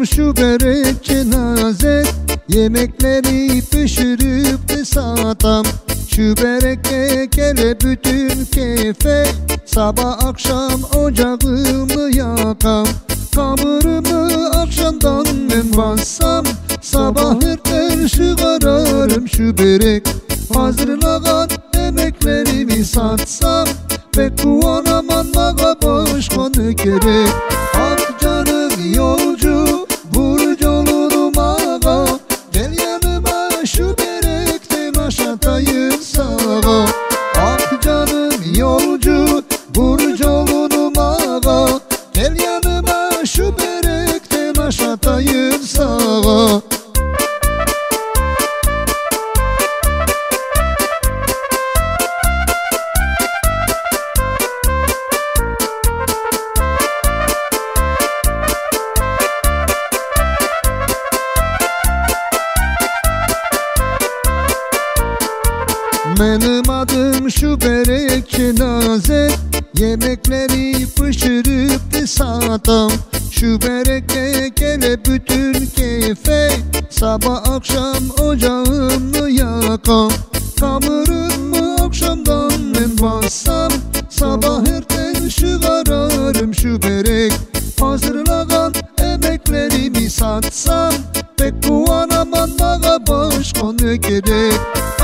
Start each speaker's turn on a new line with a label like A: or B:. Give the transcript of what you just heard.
A: şu börek cenazet, yemekleri pişirip de satam. Şu börekle gele bütün keyfe, sabah akşam ocağımı yakam. Kamurumu akşamdan ben bassam, sabah erken çıkararım şu börek. Hazırlanan emeklerimi satsam, pek kuvanamam bana başka ne gerek. Ah canım yolcu, vur yolunu ağa, gel yanıma şu börekten aşatayım sağa. Ah canım yolcu, vur yolunu ağa, gel yanıma şu börekten aşatayım sağa. Benim adım şu börek cenazet, yemekleri pişirip de satam. Şu börekle gele bütün keyfe, sabah akşam ocağımı yakam. Kamurumu akşamdan ben bassam, sabah erken çıkararım şu börek. Hazırlanan emeklerimi satsam, pek kuvanamam bana başka ne gerek.